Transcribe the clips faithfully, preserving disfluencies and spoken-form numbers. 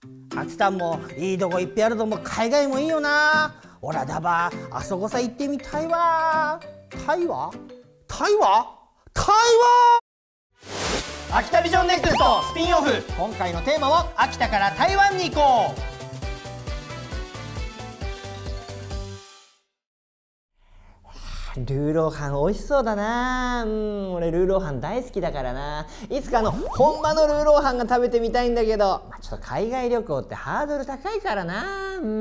秋田もいいとこいっぱいあると思う。海外もいいよな。おらだばあそこさ行ってみたいわ。台湾台湾台湾。秋田ビジョンネクストスピンオフ、今回のテーマは秋田から台湾に行こう。ルーローハン美味しそうだな。うん、俺ルーローハン大好きだからな。いつかあの本場のルーローハンが食べてみたいんだけど、まあ、ちょっと海外旅行ってハードル高いからな。うん、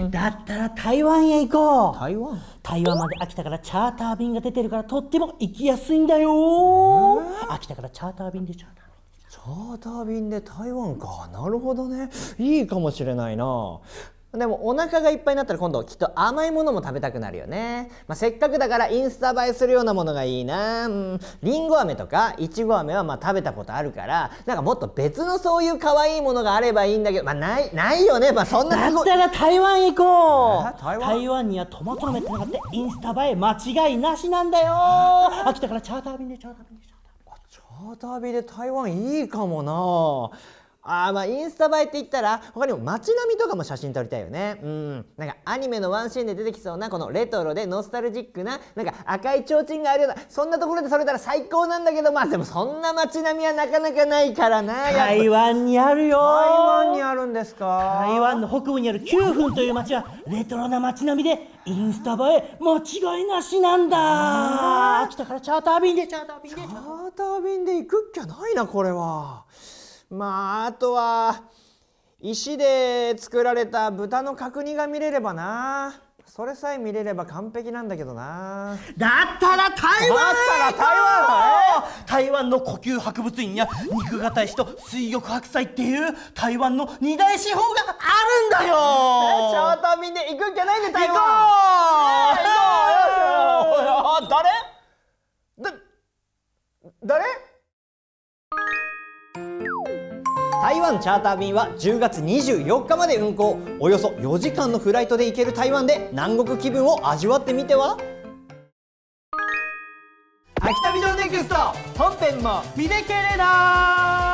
だったら台湾へ行こう。 台湾台湾まで秋田からチャーター便が出てるからとっても行きやすいんだよ。秋田からチャーター便でチャーター便チャーター便で台湾か。なるほどね、いいかもしれないな。でもお腹がいっぱいになったら今度きっと甘いものも食べたくなるよね。まあ、せっかくだからインスタ映えするようなものがいいな。うん、りんご飴とかいちご飴はまあ食べたことあるから、なんかもっと別のそういう可愛いものがあればいいんだけど、まあないないよね。まあそんなだったら台湾行こう。 台湾台湾にはトマト飴ってのがあってインスタ映え間違いなしなんだよ。秋田からチャーター便でチャーター便でチャーター便で。 チャーター便で台湾いいかもな。あー、まあインスタ映えって言ったら他にも街並みとかも写真撮りたいよね。うん、なんかアニメのワンシーンで出てきそうなこのレトロでノスタルジックななんか赤い提灯があるようなそんなところで撮れたら最高なんだけど、まあでもそんな街並みはなかなかないからな。 台湾にあるよ。 台湾にあるんですか。 台湾の北部にあるきゅうふんという街はレトロな街並みでインスタ映え間違いなしなんだ。秋田からチャーター便でチャーター便でチャーター便で行くっきゃないなこれは。まああとは石で作られた豚の角煮が見れればな。それさえ見れれば完璧なんだけどな。 だったら台湾。 だったら台湾、 えー、台湾の呼吸博物院や肉形石と水玉白菜っていう台湾の二大司法があるんだよ。 えチャーター便で行くっきゃないんで台湾。 行こう、 えー、行こう。誰だ誰台湾チャーター便はじゅうがつにじゅうよっかまで運行。およそよじかんのフライトで行ける台湾で南国気分を味わってみては。秋田ビジョンネクスト本編も見てけれな。